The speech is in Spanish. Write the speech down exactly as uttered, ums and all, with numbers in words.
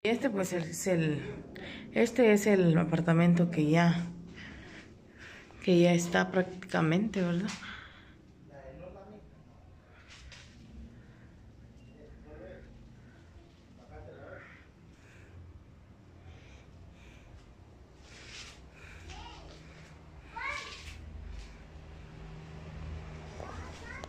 Este pues es el, este es el apartamento que ya, que ya está prácticamente, ¿verdad?